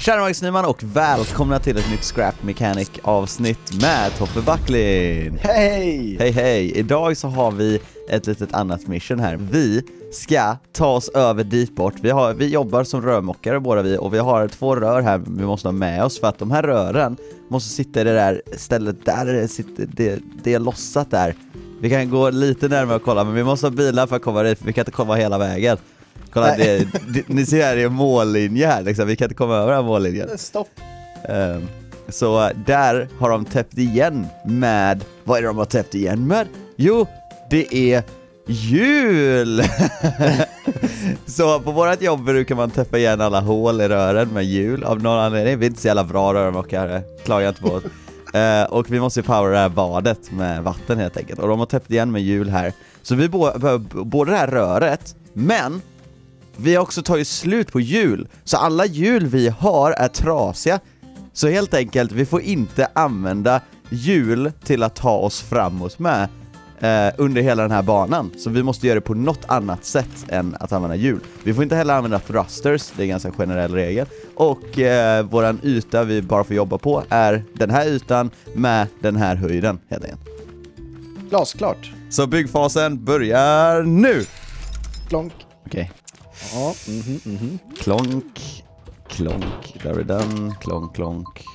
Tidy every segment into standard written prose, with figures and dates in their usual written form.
Tjena Max Nyman och välkomna till ett nytt Scrap Mechanic avsnitt med Toffe Backlin. Hej! Hej hej! Idag så har vi ett litet annat mission här. Vi ska ta oss över dit bort. Vi jobbar som rörmokare båda vi, och vi har 2 rör här vi måste ha med oss för att de här rören måste sitta i det där stället där det är lossat där. Vi kan gå lite närmare och kolla, men vi måste ha bilar för att komma dit, för vi kan inte komma hela vägen. Kolla, ni ser här, det är mållinje här liksom. Vi kan inte komma över den här mållinjen. Stopp. Så där har de täppt igen med... Vad är det de har täppt igen med? Jo, det är jul! Så på vårat jobb brukar man täppa igen alla hål i rören med jul. Av någon anledning, vi är inte så jävla bra rörmokare. Klagar inte på oss. Och vi måste ju powera det här badet med vatten helt enkelt. Och de har täppt igen med jul här. Så vi behöver både det här röret, men... vi har också tagit slut på hjul. Så alla hjul vi har är trasiga. Så helt enkelt, vi får inte använda hjul till att ta oss framåt med under hela den här banan. Så vi måste göra det på något annat sätt än att använda hjul. Vi får inte heller använda thrusters, det är en ganska generell regel. Och våran yta vi bara får jobba på är den här ytan med den här höjden helt enkelt. Glasklart. Så byggfasen börjar nu! Klonk. Okej. Ja, Klonk, klonk, där är den, klonk, klonk.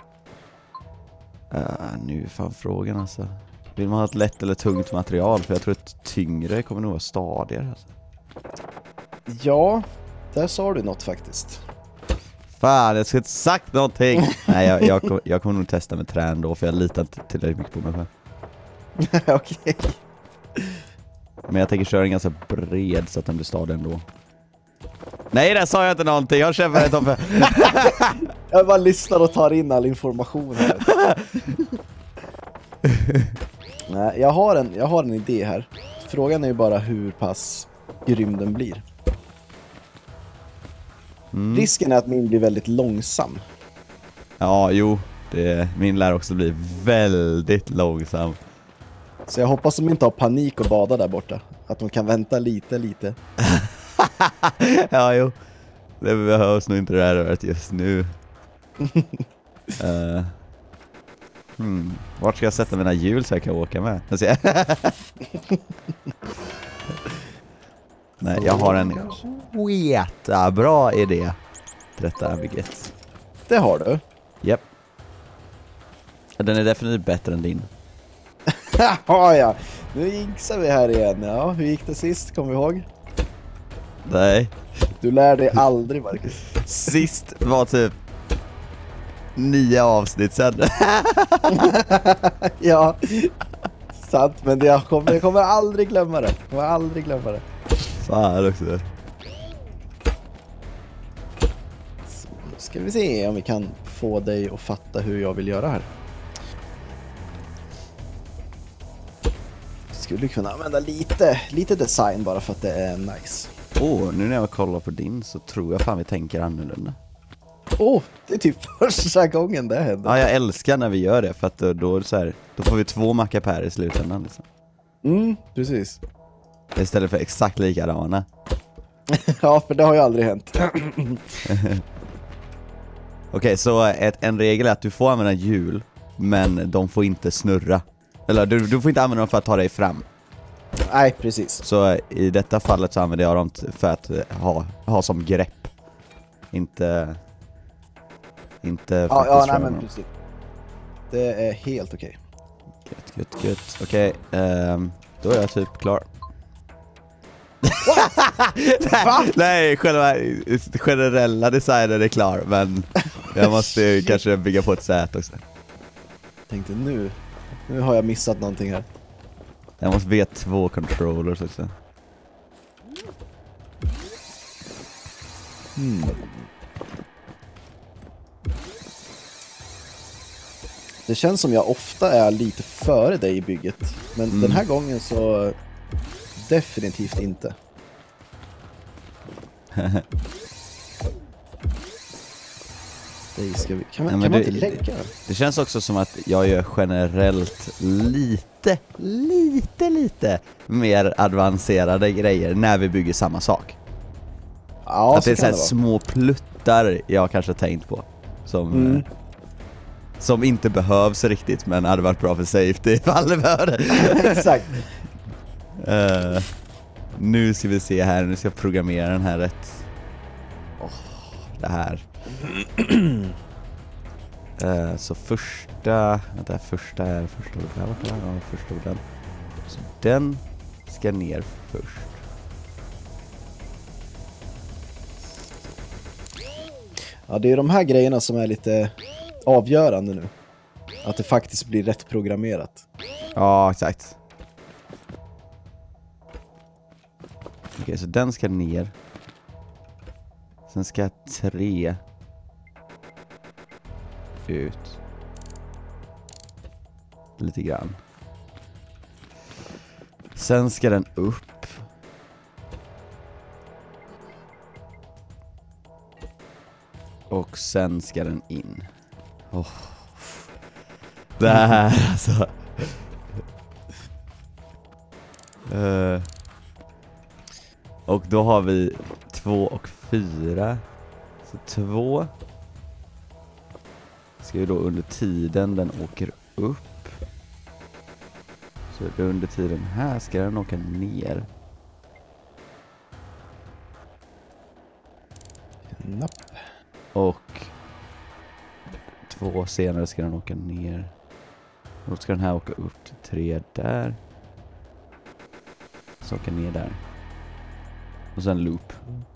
Nu är fan frågan alltså. Vill man ha ett lätt eller tungt material? För jag tror att tyngre kommer nog vara stadigare alltså. Ja, där sa du något faktiskt. Fan, jag skulle inte sagt någonting. Nej, jag kommer nog testa med trä ändå, för jag litar inte tillräckligt mycket på mig själv. Okej. Men jag tänker köra en ganska bred så att den blir stadig ändå. Nej, där sa jag inte någonting. Jag kämpar ett Toffe. Jag bara lyssnar och tar in all information här. Nej, jag har en idé här. Frågan är ju bara hur pass grym den blir. Risken är att min blir väldigt långsam. Ja, jo. Min lär också bli väldigt långsam. Så jag hoppas de inte har panik och bada där borta. Att de kan vänta lite. Ja, jo. Det behövs nog inte det här röret just nu. Vart ska jag sätta mina hjul så jag kan åka med? Nej, jag har en bra idé till detta bygget. Det har du. Japp. Den är definitivt bättre än din. Ja. Nu jinxar vi här igen. Ja, hur gick det sist? Kommer vi ihåg? Nej. Du lär dig aldrig, Marcus. Sist var typ 9 avsnitt sedan. Ja, sant. Men jag kommer aldrig glömma det. Fan också. Så, nu ska vi se om vi kan få dig att fatta hur jag vill göra här. Skulle kunna använda lite design bara för att det är nice. Nu när jag kollar på din så tror jag fan vi tänker annorlunda. Det är typ första gången det händer. Ja, jag älskar när vi gör det, för att då är det så här, då får vi 2 mackapär i slutändan liksom. Precis. Istället för exakt likadana. Ja, för det har ju aldrig hänt. Okej, så en regel är att du får använda hjul, men de får inte snurra. Eller du får inte använda dem för att ta dig fram. Nej, precis. Så i detta fallet så använder jag dem för att ha som grepp. Inte Ja, nej men precis. Det är helt okej. Gött. Okej, då är jag typ klar. Nej, själva generella designen är klar, men jag måste kanske bygga på ett sätt också. Tänkte nu har jag missat någonting här. Jag måste bygga 2 controllers också. Det känns som jag ofta är lite före dig i bygget. Men den här gången så definitivt inte. Kan man inte lägga? Det känns också som att jag gör generellt lite mer avancerade grejer när vi bygger samma sak. Ja, att det är så här kan det små pluttar jag kanske tänkt på. Som inte behövs riktigt, men hade varit bra för safety ifall det behövde. Exakt. Nu ska vi se här, nu ska jag programmera den här rätt. Det här. Så första orden. Så den ska ner först. Ja, det är de här grejerna som är lite avgörande nu. Att det faktiskt blir rätt programmerat. Ja, exakt. Okej, så den ska ner. Sen ska 3 ut. Lite grann. Sen ska den upp. Och sen ska den in. Det här alltså. Och då har vi 2 och 4. Så 2 ska ju då under tiden den åker upp. Så det under tiden här ska den åka ner. Napp. Och 2 senare ska den åka ner. Och då ska den här åka upp till 3 där. Så åka ner där. Och sen loop.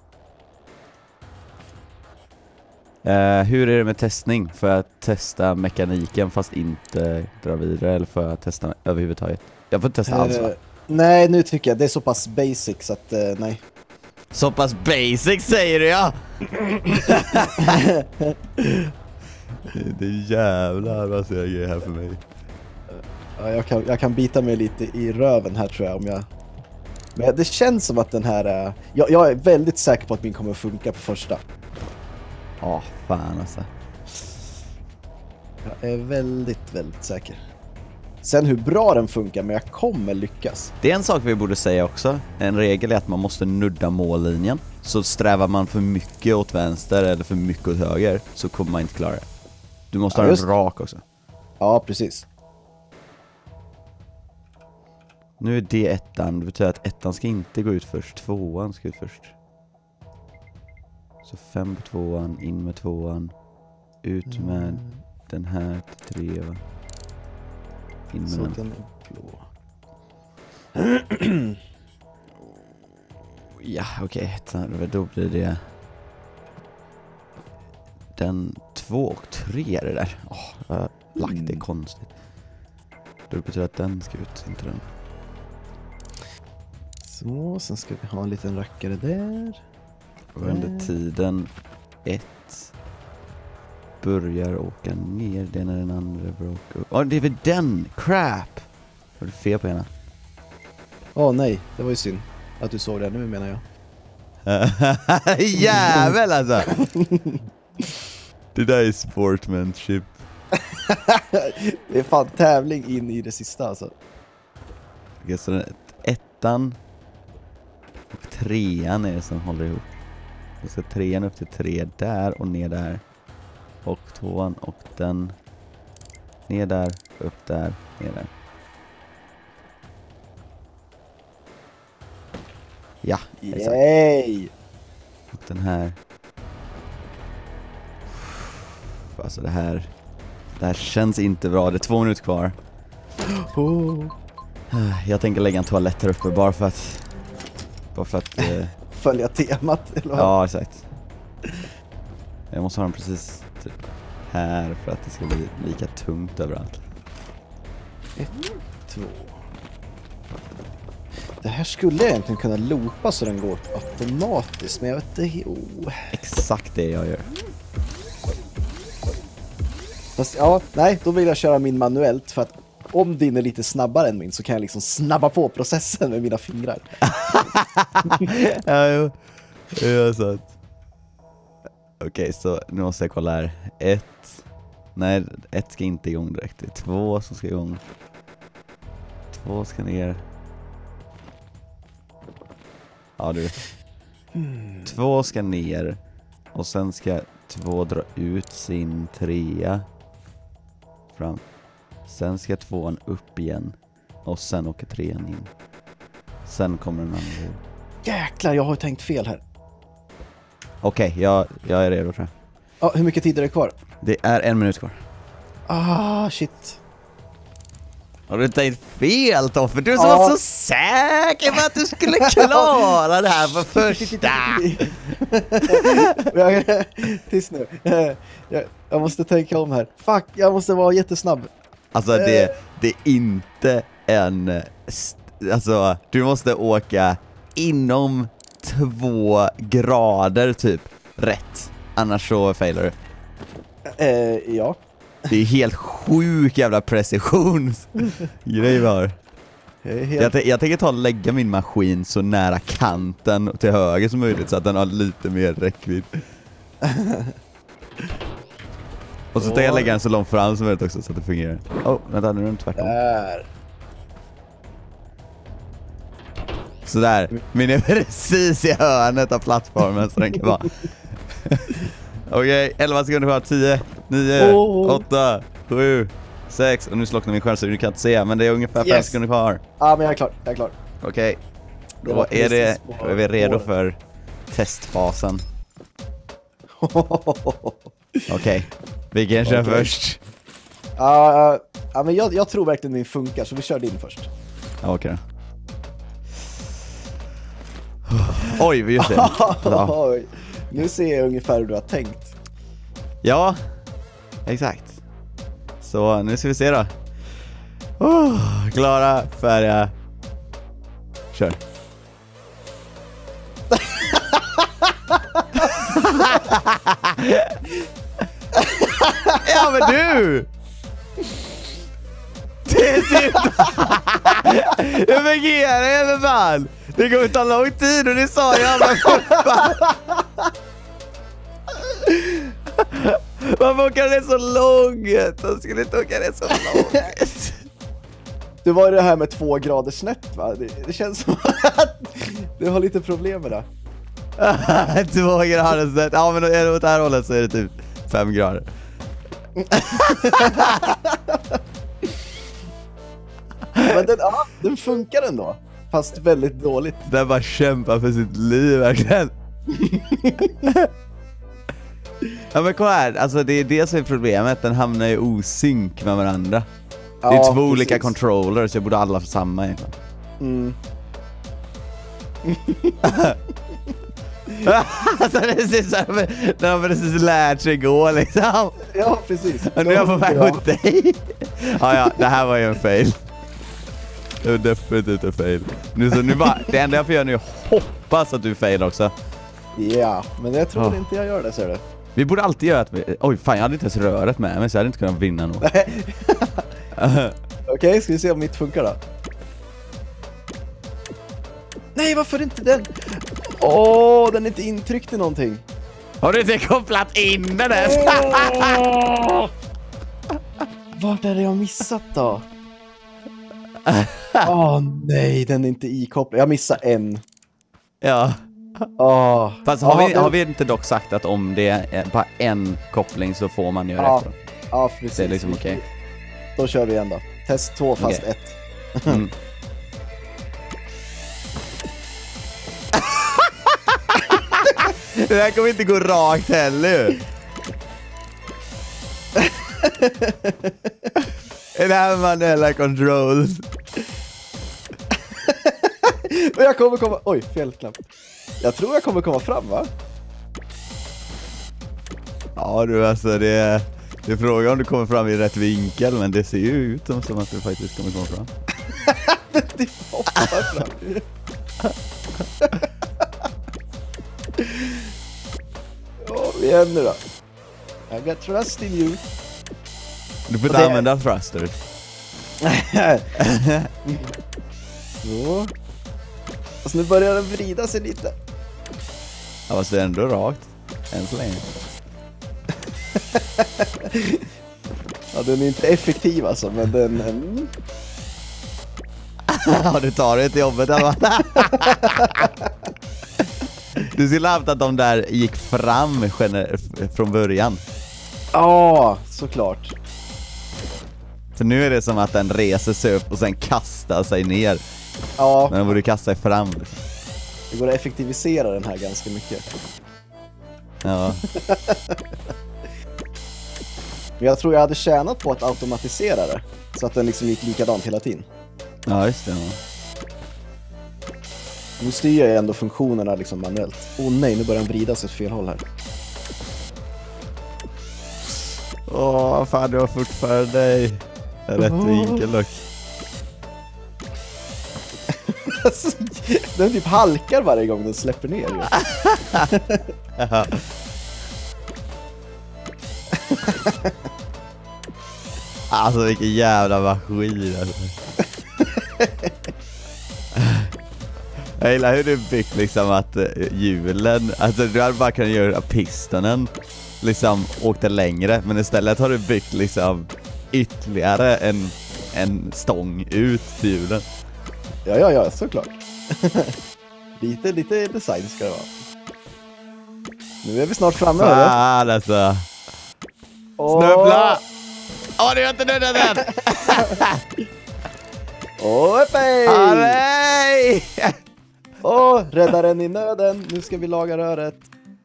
Hur är det med testning? Får jag testa mekaniken fast inte dra vidare? Eller får jag testa överhuvudtaget? Jag får testa alls, va? Nej, nu tycker jag det är så pass basic så att nej. Så pass basic säger du, ja! Det är jävlar vad ser grejer här för mig. Ja, jag kan bita mig lite i röven här tror jag om jag... Men det känns som att den här... Jag är väldigt säker på att min kommer att funka på första. Ja, fan alltså. Jag är väldigt, väldigt säker. Sen hur bra den funkar, men jag kommer lyckas. Det är en sak vi borde säga också. En regel är att man måste nudda mållinjen. Så strävar man för mycket åt vänster eller för mycket åt höger så kommer man inte klara det. Du måste ha en rak också. Ja, precis. Nu är det ettan. Det betyder att ettan ska inte gå ut först. 2:an ska ut först. Så 5 på 2:an, in med 2:an. Ut med den här till 3, va? In med Så den. den är blå. Ja, okej. Då blir det... Den 2 och 3 är det där. Jag har lagt det konstigt. Det betyder att den ska ut, inte den. Så, sen ska vi ha en liten rackare där. Och under tiden 1 börjar åka ner. Det är när den andra bråkar upp. Det är väl den! Crap! Har du fel på ena? Nej, det var ju synd att du såg det nu menar jag. Jävel alltså! Det där är sportsmanship. Det är fan tävling in i det sista alltså. Okej, så den 1:an och 3:an är det som håller ihop. Då ska 3:an upp till 3 där och ner där. Och 2:an och den ner där, upp där, ner där. Ja, exakt. Yay! Och den här. Alltså det här känns inte bra. Det är 2 minuter kvar. Jag tänker lägga en toalett här uppe bara för att följa temat eller vad? ja, exakt. Jag måste ha den precis typ här för att det ska bli lika tungt överallt. 1, 2. Det här skulle egentligen kunna loopa så den går automatiskt, men jag vet inte. Exakt det jag gör. Fast nej, då vill jag köra min manuellt för att om din är lite snabbare än min så kan jag liksom snabba på processen med mina fingrar. Ja, jo. Det är sant. Okej, så nu måste jag kolla här. 1. Nej, 1 ska inte igång direkt. Det är 2 som ska igång. 2 ska ner. Ja, du. 2 ska ner. Och sen ska 2 dra ut sin 3 fram. Sen ska 2 upp igen. Och sen åker 3 in. Sen kommer den andra. Jäklar, jag har tänkt fel här. Okej, jag är redo tror jag. Ja, hur mycket tid är det kvar? Det är 1 minut kvar. Shit. Har du tänkt fel, Toffe? Du som var så säker på att du skulle klara det här på första. Tyst nu. Jag måste tänka om här. Fuck, jag måste vara jättesnabb. Alltså det är inte en... Alltså, du måste åka inom 2 grader typ rätt. Annars så failar du. Ja. Det är helt sjuk jävla precisionsgrej vi har. Jag tänker ta och lägga min maskin så nära kanten till höger som möjligt så att den har lite mer räckvidd. Och så tänker jag lägga den så långt fram som möjligt också så att det fungerar. Vänta, nu är den tvärtom. Där. Sådär, min är precis i hörnet av plattformen så den kan vara. Okej, 11 sekunder kvar, 10, 9, 8, 7, 6. Och nu slocknar min skärm så du kan inte se, men det är ungefär 5 sekunder kvar. Ja, men jag är klar. Okej, då är vi redo för testfasen. Okej, vilken kör först? Ja, men jag tror verkligen den funkar, så vi kör din först. Ja, okej. Oj, just det. Ja. Nu ser jag ungefär hur du har tänkt. Ja, exakt. Så nu ska vi se då. Klara, färdiga. Kör. Ja, men du! Det ser ut... Jag fungerar för fan! Det kommer ta lång tid och det sa jag. Varför åker det så långt? De skulle inte åka det så långt. Det var det här med 2 grader snett, va? Det känns som att du har lite problem med det. 2 grader snett. Ja, men är det åt det här hållet så är det typ 5 grader. Men den funkar ändå. Fast väldigt dåligt. Den bara kämpar för sitt liv, verkligen. Ja, men kolla här. Alltså det är det som är problemet. Den hamnar i osynk med varandra. Det är 2 olika controllers. Så jag borde alla få samma egentligen. Alltså det ser så här, när de precis lärt sig gå liksom. Ja, precis. Nu är jag på väg mot dig. Ja, det här var ju en fail. Det var definitivt en fail. Nu bara, det enda jag får göra nu är hoppas att du failar också. Ja, men jag tror inte jag gör det, ser du. Vi borde alltid göra att oj, fan, jag hade inte ens röret med mig så jag hade inte kunnat vinna nog. Okej, ska vi se om mitt funkar då. Nej, varför inte den? Den är inte intryckt i någonting. Har du inte kopplat in den där? Vart är det jag missat då? Nej, den är inte ikopplad. Jag missar en. Ja. Fast har vi inte dock sagt att om det är bara en koppling så får man göra rätt då? Ja, precis. Det är liksom okej. Då kör vi igen då. Test 2 fast 1. Det här kommer inte gå rakt heller. Det här manuella controls. Och jag kommer komma... Oj, fel knapp. Jag tror jag kommer komma fram, va? Ja du, alltså det är frågan om du kommer fram i rätt vinkel. Men det ser ju ut som att du faktiskt kommer komma fram. Det hoppar fram. Igen nu då. I got trust in you. Du får inte använda thrusters. Så. Alltså nu börjar den vrida sig lite. Ja, fast det är ändå rakt. Än så länge. Ja, den är inte effektiv alltså, men den... Ja, du tar det till jobbet eller? Du skulle haft att de där gick fram från början. Ja, såklart. För nu är det som att den reser sig upp och sen kastar sig ner. Ja. Men den borde kasta sig fram. Det går att effektivisera den här ganska mycket. Ja. Men jag tror jag hade tjänat på att automatisera det. Så att den liksom gick likadant hela tiden. Ja, just det. Ja. Nu styr jag ändå funktionerna liksom manuellt. Åh nej, nu börjar den vridas åt fel håll här. Åh, fan, du har fortfarande dig. Rätt vinkel dock. Den typ halkar varje gång den släpper ner ju. Ja. Alltså vilken jävla maskin alltså. Jag gillar hur du byggt liksom att hjulen, alltså du hade bara kunnat göra pistonen liksom åkte längre, men istället har du byggt liksom ytterligare en stång ut till hjulen. Ja, såklart. lite design ska det vara. Nu är vi snart framme. Fan alltså. Snubbla! Åh, du har inte nöjdat den! Hej! Nej! Räddaren i nöden. Nu ska vi laga röret.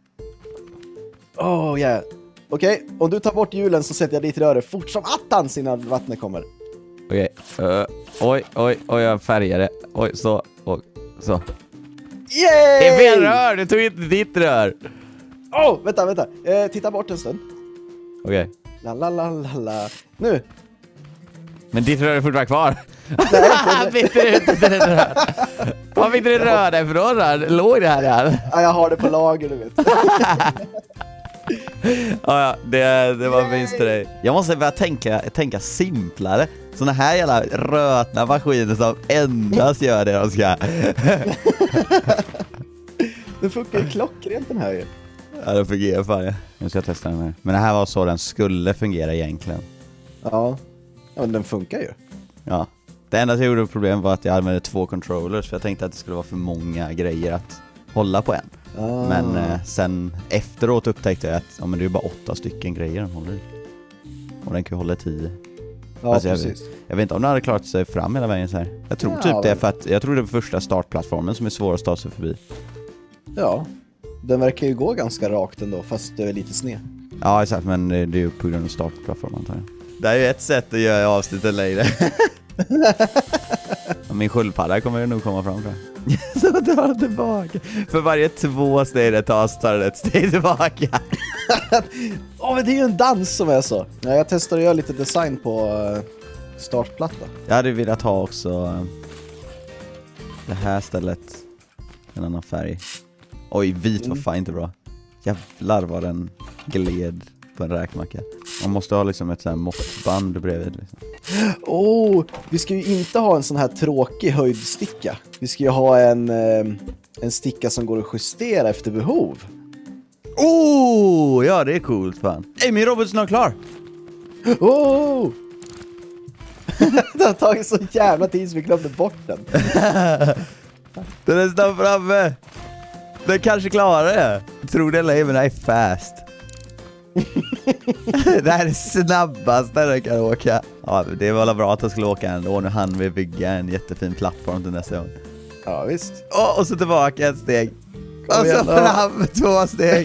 Yeah. Okej, om du tar bort hjulen så sätter jag dit röret fort som attans innan vattnet kommer. Okej. Oj, jag färgade. Oj, så. Yay! Det är fel rör, du tog inte ditt rör. Vänta. Titta bort en stund. Okej. La. Nu. Men ditt rör är fortfarande kvar. Nej. Fick du ut det rör? Vad fick du rör därifrån då? Låg det här? Ja, jag har det på lager, du vet. Ja, det var minst till dig. Jag måste börja tänka simplare. Såna här jävla rötna maskiner som endast gör det de ska. Det funkar ju klockrent den här ju. Ja, det fungerar fan ja. Nu ska jag testa den här. Men det här var så den skulle fungera egentligen. Ja, men den funkar ju. Ja. Det enda som gjorde problem var att jag använde 2 controllers. För jag tänkte att det skulle vara för många grejer att hålla på en. Men sen efteråt upptäckte jag att men det är bara 8 stycken grejer den håller i. Och den kan ju hålla 10. Ja, alltså, precis. Jag vet inte om den hade klarat sig fram hela vägen så här. Jag tror typ det är för att jag tror det är första startplattformen som är svårast att ta sig förbi. Ja, den verkar ju gå ganska rakt ändå, fast det är lite sned. Ja, exakt, men det är ju på grund av startplattformen antar jag. Det är ju ett sätt att göra avsnittet längre. Min sköldpadda kommer ju nog komma fram för. Så drar den tillbaka. För varje 2 steg det tar det ett steg tillbaka. Men det är ju en dans som är så. Ja, jag testar att göra lite design på startplatta. Jag hade velat ha också det här stället en annan färg. Oj, vit var fan inte bra. Jävlar vad den gled på en räkmacka. Man måste ha liksom ett sånt här måttband bredvid liksom. Vi ska ju inte ha en sån här tråkig höjdsticka. Vi ska ju ha en sticka som går att justera efter behov. Ja, det är coolt fan. Min robot är snart klar. Det har tagit så jävla tid så vi glömde bort den. Den är snart framme. Den kanske klarar det. Tror det eller ej, men det är fast. Det här är snabbast när den kan åka. Ja, det var bra att jag skulle åka ändå. Nu hann vi bygga en jättefin plattform till nästa gång. Ja, visst. Och så tillbaka ett steg. Och så fram 2 steg.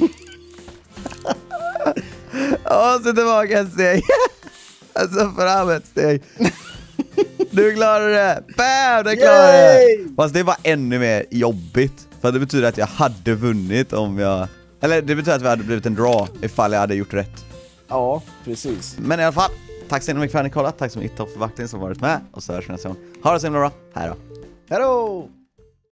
Och så tillbaka ett steg. Och så fram ett steg. Du klarar det. Bam, det klarar det. Fast det var ännu mer jobbigt. För det betyder att jag hade vunnit om jag... Eller det betyder att vi hade blivit en draw ifall jag hade gjort rätt. Ja, precis. Men i alla fall, tack så mycket för att ni kollat. Tack så mycket för vakten som varit med. Och så hörs vi nästa gång. Ha det så himla bra. Hej då. Hej då!